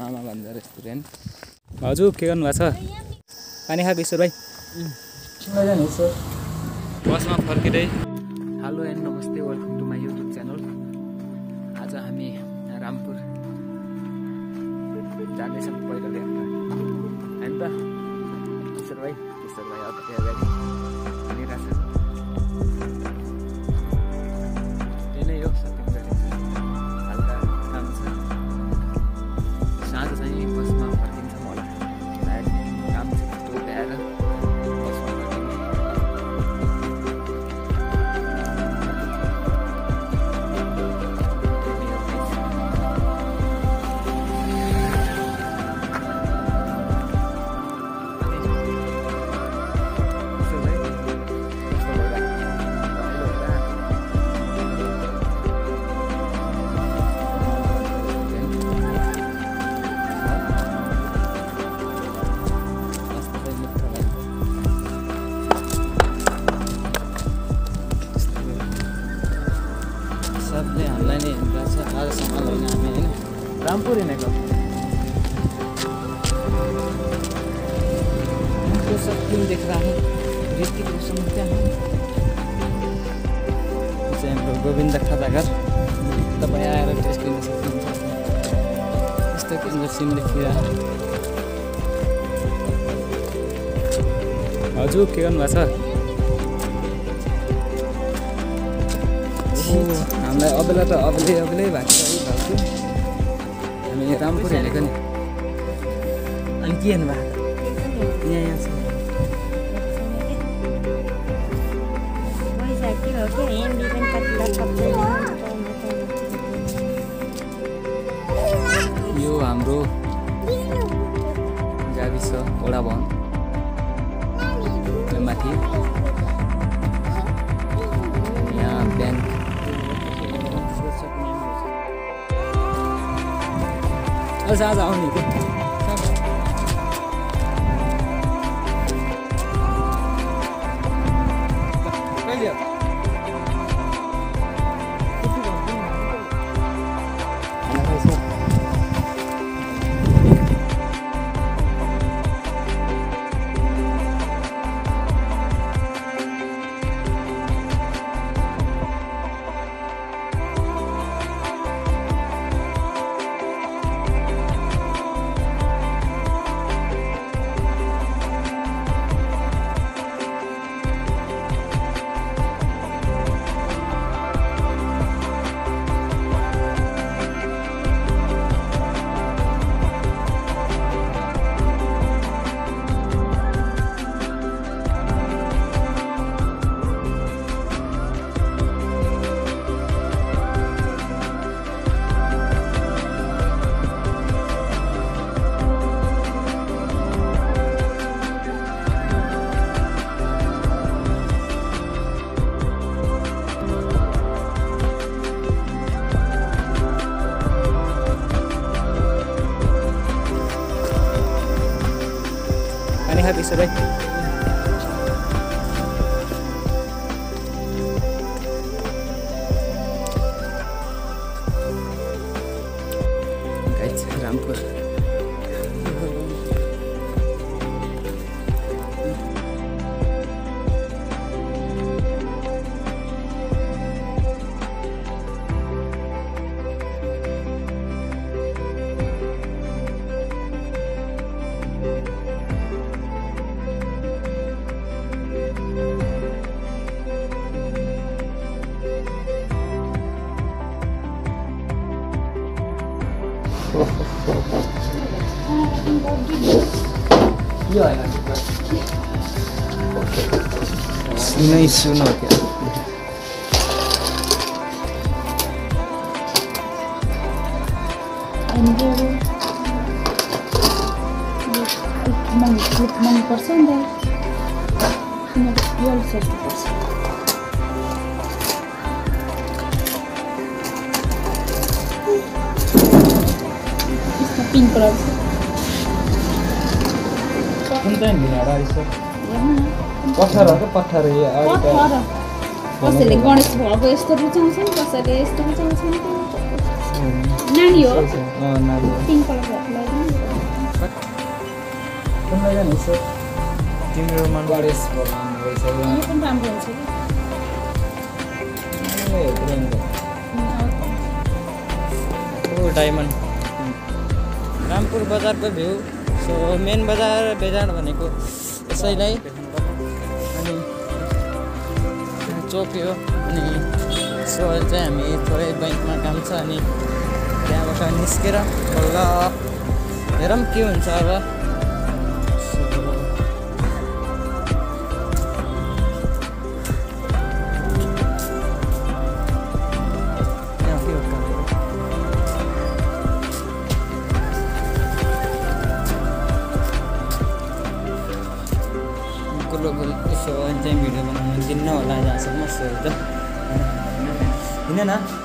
मामा भन्दा रेस्टुरेन्ट। हजुर के गर्नु भएको छ? पानी खाएको ईश्वर भाइ? बसमा फर्किँदै हेलो एन्ड नमस्ते, welcome to my YouTube channel. आज हामी रामपुर जाँदैछौँ पहिलो यात्रा होइन त ईश्वर भाइ? ईश्वर भाइ अब त्यहाँ गाडी हिँडिरहेको छ। त्यही नै हो सपिङ गर्ने हल्का काम छ। साँझ चाहिँ बसमा फर्किन्छौँ होला, सायद काम छ त्यस्तो ल्याएर बसमा फर्किने। सबले हामीलाई नै हेरिरहेको छ आजसम्म होइन हामी होइन रामपुर हिँडेको। हमको सब फिल्म देख रहा है, ऋतिक रोशन क्या है? चाहिँ हाम्रो गोविन्द खाजाघर तपाईँ आएर टेस्ट लिन सक्नुहुन्छ। यस्तो केन्द्र सिम लेखिएर। हजुर के गर्नुभएको छ? हामीलाई अबेला त अबेलै भएको छ है भाउजू। हामी रामपुर हेरेको नि। अनि के हेर्नु भएको? यहाँ छ यो हाम्रो गाविस वडा भवन माथि। यहाँ ब्याङ्क आज आउने के happy sir. Guys, Rampur. नहीं सुनो क्या persen deh ini jual 1%. इसका पिंक कलर कुन भिनाडा यसो पत्थर हो के पत्थर यो पत्थर कसैले गणेश भगवानको यस्तो रुचाउँछ नि कसैले यस्तो रुचाउँछ नि नानी हो नानी पिङ्क कलरको लगाइदिनु कुन जाने तिम्रो मन गणेश भगवान रहेछ यो पनि राम्रो हुन्छ ओ डायमन्ड रामपुर बजारको भ्यू सो मेन बजार भनेको यसैलाई अनि चोक यो अनि सो चाहिँ हामी थोरै बैंकमा काम छ अनि त्यहाँबाट निस्केर बल्ल हेरौँ के हुन्छ अब यसो चाहिँ भिडियो बनाउनु दिन्न होला जहाँसम्म सो होइन